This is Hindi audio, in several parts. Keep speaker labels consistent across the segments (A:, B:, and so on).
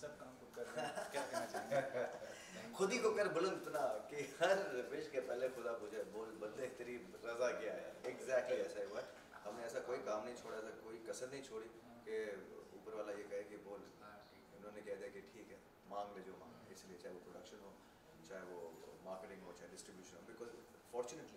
A: सब काम खुद कर रहे हैं, क्या कहना चाहेंगे?
B: खुद ही को कर बुलंद इतना कि हर विश के पहले खुदा पूछे बोल बंदे तेरी रजा क्या है। एग्जैक्टली ऐसा ही हुआ। हमने ऐसा कोई काम नहीं छोड़ा, ऐसा कोई कसर नहीं छोड़ी कि ऊपर वाला ये कहे कि बोल, उन्होंने कह दिया कि ठीक है मांग ले जो मांग। इसलिए चाहे वो प्रोडक्शन हो, चाहे वो मार्केटिंग हो, चाहे डिस्ट्रीब्यूशन हो, because fortunately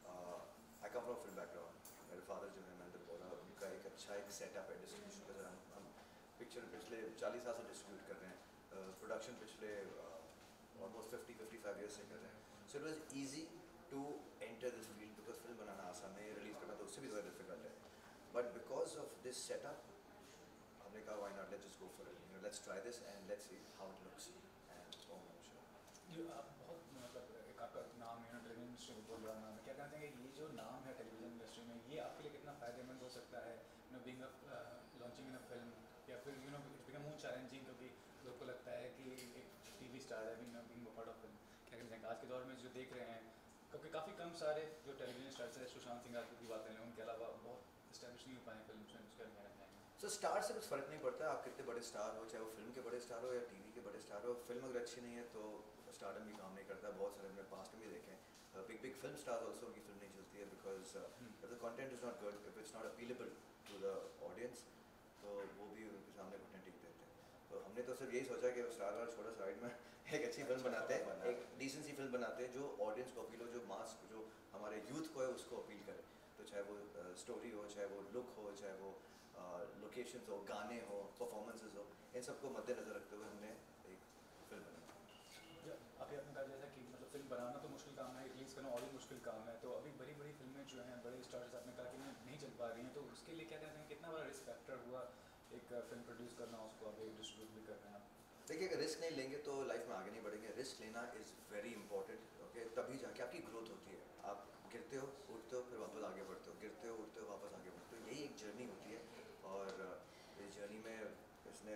B: I come from film background. मेरे फादर जो है महेंद्र बोरा, उनका एक अच्छा एक सेटअप है डिस्ट्रीब्यूशन का। जरा हम पिक्चर पिछले 40 साल से डिस्ट्रीब्यूट कर रहे हैं, प्रोडक्शन पिछले ऑलमोस्ट 50-55 ईयर्स से कर रहे हैं। So it was easy to enter this field because film बनाना आसान है, रिलीज करना तो उससे भी ज़्यादा डिफिकल्ट है। But because of this setup हमने कहा why not, let's just go for it, let's try this and let's see how it looks and
A: ये आप बहुत मतलब एक आपका नाम है टेलीविजन इंडस्ट्री में बोल रहा हूँ मैं, क्या कहना चाहेंगे ये जो नाम है टेलीविजन इंडस्ट्री में, ये आपके लिए कितना फ़ायदेमंद हो सकता है being launching in a film, या फिर इट्स बिकम मोर चैलेंजिंग क्योंकि लोग को लगता है कि एक टीवी स्टार है being a part of film. क्या कहना चाहेंगे आज के दौर में जो देख रहे हैं, क्योंकि काफ़ी कम सारे जो टेलीविजन स्टार्स है, सुशांत सिंह राजपूत की बात करें, उनके अलावा बहुत इस्टेब्लिश नहीं हो पाए फिल्म में, उसका कहना चाहेंगे?
B: सो स्टार से कुछ फ़र्क नहीं पड़ता, आप कितने बड़े स्टार हो, चाहे वो फिल्म के बड़े स्टार हो या टीवी के बड़े स्टार हो। फिल्म अगर अच्छी नहीं है तो स्टारडम भी काम नहीं करता। बहुत सारे हमने पास्ट में भी देखे हैं, big big film stars also उनकी फिल्म नहीं चलती है because if the content is not good, if it's not appealable to the audience, तो वो भी उनके सामने घुटने टिक देते हैं। तो हमने तो सिर्फ यही सोचा कि स्टार वाला छोटा साइड में एक अच्छी फिल्म बनाते हैं, एक डिसेंट सी फिल्म बनाते हैं जो ऑडियंस को अपील हो, जो मास जो हमारे यूथ को है उसको अपील करे। तो चाहे वो स्टोरी हो, चाहे वो लुक हो, चाहे वो लोकेशंस हो, गाने हो, परफॉर्मेंसेस हो, इन सबको मद्देनज़र रखते हुए हमने एक फिल्म बनाई।
A: अभी आपने कहा जैसा कि मतलब फिल्म बनाना तो मुश्किल काम है, रिलीज़ करना और भी मुश्किल काम है, तो अभी बड़ी बड़ी फिल्में जो हैं, बड़े स्टार्स आपने कहा कि नहीं चल पा रही हैं, तो उसके लिए क्या कहते हैं, कितना बड़ा रिस्क फैक्टर हुआ एक फिल्म प्रोड्यूस करना, उसको अभी डिस्ट्रीब्यूट भी कर रहे हैं आप?
B: देखिए अगर रिस्क नहीं लेंगे तो लाइफ में आगे नहीं बढ़ेंगे। रिस्क लेना इज़ वेरी इंपॉर्टेंट, ओके, तभी जाके आपकी ग्रोथ होती है। आप गिरते हो, उठते हो, फिर वापस आगे बढ़ते हो, गिरते हो, उठते हो, वापस आगे बढ़ते हो, यही एक जर्नी होती है। और इस जर्नी में इसने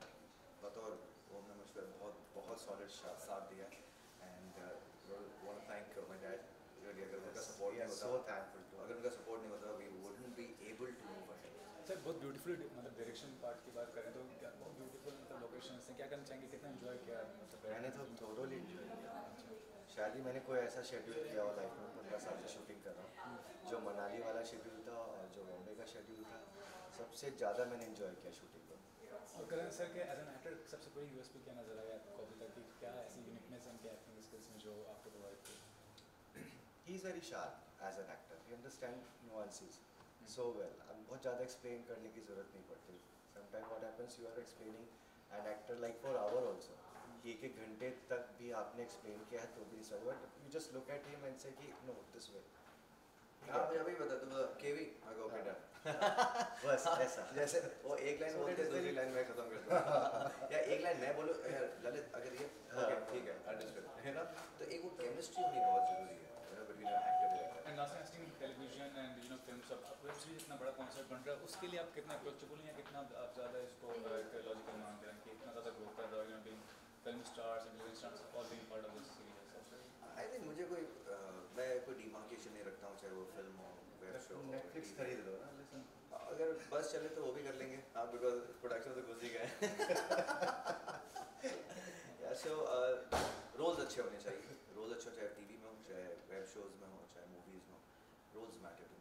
B: बतौर ओम नमः शिवाय बहुत बहुत सॉलिड साथ दिया। And want to thank my dad really. अगर उनका सपोर्ट नहीं होता, अगर उनका सपोर्ट नहीं होता, we wouldn't be able to move ahead.
A: Sir बहुत ब्यूटीफुल मतलब डायरेक्शन पार्ट की बात करें तो क्या बहुत ब्यूटीफुल मतलब लोकेशंस हैं, क्या करना चाहेंगे, कितना एंजॉय किया मतलब?
C: मैंने तो टोटली एंजॉय किया। शायद ही मैंने कोई ऐसा शेड्यूल किया हो लाइफ में, 15 साल से शूटिंग कर रहा हूँ। जो मनाली वाला शेड्यूल था और जो बॉम्बे का शेड्यूल था, सबसे ज़्यादा मैंने एंजॉय किया शूटिंग को।
A: और करण सर के एज एन एक्टर सबसे बड़ी यूएसपी क्या नजर आया आपको अभी तक, कि क्या ऐसी यूनिकनेस है उनके एक्टिंग स्किल्स में जो आपको प्रोवाइड की?
C: He is very sharp as an actor, he understand nuances so well. अब बहुत ज़्यादा एक्सप्लेन करने की ज़रूरत नहीं पड़ती। Sometime what happens, you are explaining an actor like for our also, एक एक घंटे तक भी आपने एक्सप्लेन किया है तो भी sir, but you just look at him and say कि नो दिस वे।
B: हाँ मुझे अभी बता दो केवी मैं ओके डन
C: बस ऐसा
B: जैसे वो एक लाइन बोलते दूसरी लाइन मैं खत्म कर दूँ या एक लाइन मैं बोलूँ ललित अगर ये ओके ठीक है अंडरस्टूड है ना। तो एक वो केमिस्ट्री होनी बहुत ज़रूरी है between actor and director.
A: And last time television and film सब वेब सीरीज इतना बड़ा कॉन्सेप्ट बन रहा है, उसके लिए आप कितना अप्रोचेबल हैं, कितना आप ज़्यादा इसको एक लॉजिकल मानते हैं कि इतना ज़्यादा ग्रोथ कर रहा है film stars and television stars all being part of this series?
B: I think मुझे कोई मैं कोई डिमार्केशन नहीं रखता हूँ, चाहे वो फिल्म हो, वेब शो हो,
C: नेटफ्लिक्स खरीद लो ना।
B: अगर बस चले तो वो भी कर लेंगे आप, बिकॉज प्रोडक्शन तो घुस ही गए। सो रोल्स अच्छे होने चाहिए, रोल्स अच्छे चाहे टीवी में हो, चाहे वेब शोज़ में हो, चाहे मूवीज़ में हो, रोल्स मैटर टू